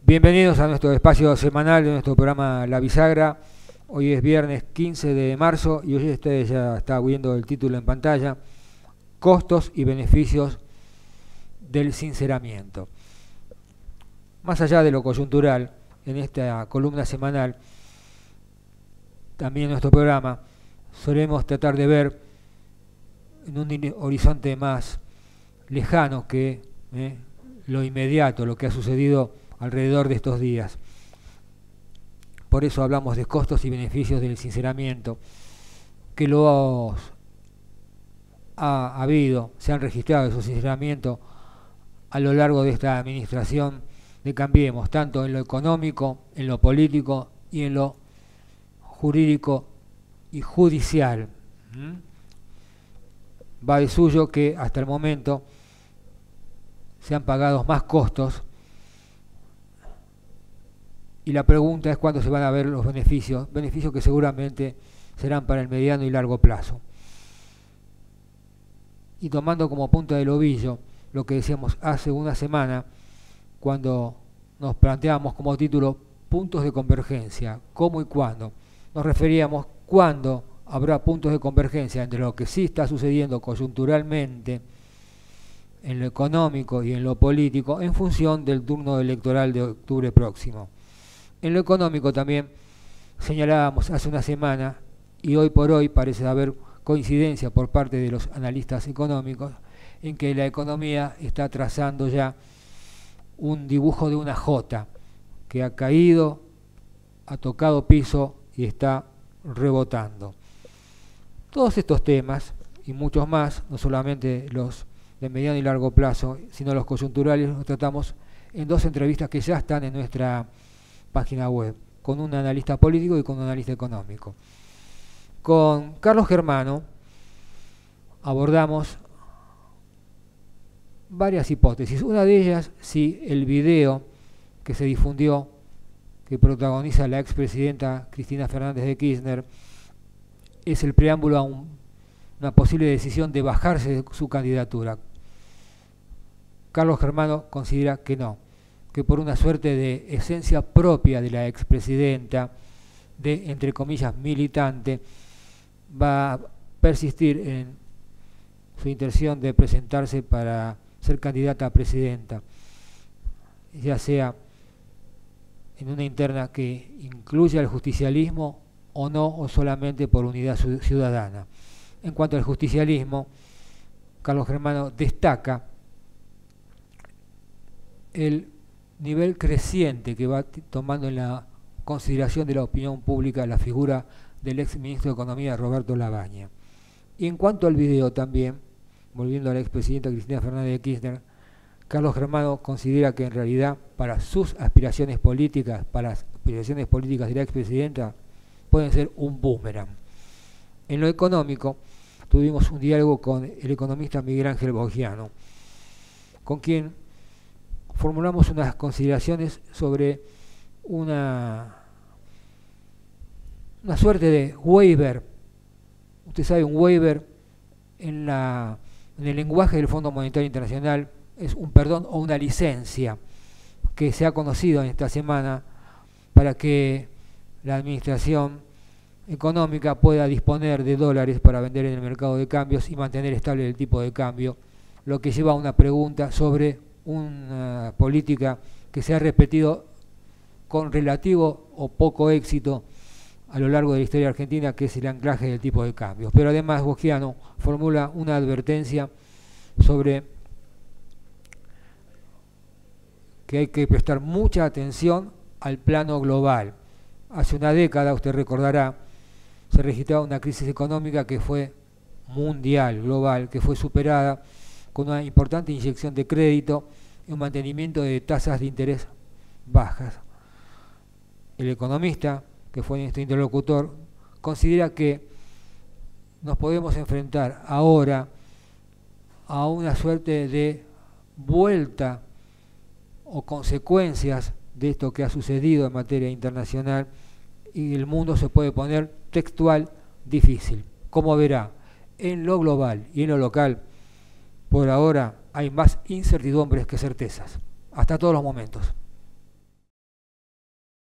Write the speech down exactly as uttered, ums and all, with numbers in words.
Bienvenidos a nuestro espacio semanal de nuestro programa La Bisagra. Hoy es viernes quince de marzo y hoy ustedes ya está viendo el título en pantalla: Costos y beneficios del sinceramiento. Más allá de lo coyuntural, en esta columna semanal, también en nuestro programa, solemos tratar de ver en un horizonte más lejano que eh, lo inmediato, lo que ha sucedido alrededor de estos días. Por eso hablamos de costos y beneficios del sinceramiento, que los ha habido, se han registrado esos sinceramientos a lo largo de esta administración de Cambiemos, tanto en lo económico, en lo político y en lo jurídico y judicial. ¿Mm? Va de suyo que hasta el momento se han pagado más costos y la pregunta es cuándo se van a ver los beneficios, beneficios que seguramente serán para el mediano y largo plazo. Y tomando como punta del ovillo lo que decíamos hace una semana, cuando nos planteábamos como título puntos de convergencia, cómo y cuándo, nos referíamos cuándo habrá puntos de convergencia entre lo que sí está sucediendo coyunturalmente en lo económico y en lo político en función del turno electoral de octubre próximo. En lo económico también señalábamos hace una semana, y hoy por hoy parece haber coincidencia por parte de los analistas económicos, en que la economía está trazando ya un dibujo de una J que ha caído, ha tocado piso y está rebotando. Todos estos temas y muchos más, no solamente los de mediano y largo plazo, sino los coyunturales, los tratamos en dos entrevistas que ya están en nuestra página web, con un analista político y con un analista económico. Con Carlos Germano abordamos varias hipótesis. Una de ellas, si el video que se difundió, que protagoniza la expresidenta Cristina Fernández de Kirchner, es el preámbulo a un, una posible decisión de bajarse de su candidatura. Carlos Germano considera que no, que por una suerte de esencia propia de la expresidenta, de, entre comillas, militante, va a persistir en su intención de presentarse para ser candidata a presidenta, ya sea en una interna que incluya el justicialismo o no, o solamente por unidad ciudadana. En cuanto al justicialismo, Carlos Germano destaca el nivel creciente que va tomando en la consideración de la opinión pública la figura del ex ministro de Economía Roberto Labaña. Y en cuanto al video también, volviendo a la expresidenta Cristina Fernández de Kirchner, Carlos Germano considera que en realidad para sus aspiraciones políticas, para las aspiraciones políticas de la expresidenta, pueden ser un boomerang. En lo económico, tuvimos un diálogo con el economista Miguel Ángel Bogiano, con quien formulamos unas consideraciones sobre una, una suerte de waiver. Usted sabe, un waiver en, la, en el lenguaje del Fondo Monetario Internacional es un perdón o una licencia que se ha conocido en esta semana para que la administración económica pueda disponer de dólares para vender en el mercado de cambios y mantener estable el tipo de cambio, lo que lleva a una pregunta sobre una política que se ha repetido con relativo o poco éxito a lo largo de la historia argentina, que es el anclaje del tipo de cambio. Pero además Bogiano formula una advertencia sobre que hay que prestar mucha atención al plano global. Hace una década, usted recordará, se registraba una crisis económica que fue mundial, global, que fue superada con una importante inyección de crédito y un mantenimiento de tasas de interés bajas. El economista, que fue nuestro interlocutor, considera que nos podemos enfrentar ahora a una suerte de vuelta o consecuencias de esto que ha sucedido en materia internacional, y el mundo se puede poner textual difícil. Como verá, en lo global y en lo local, por ahora hay más incertidumbres que certezas, hasta todos los momentos.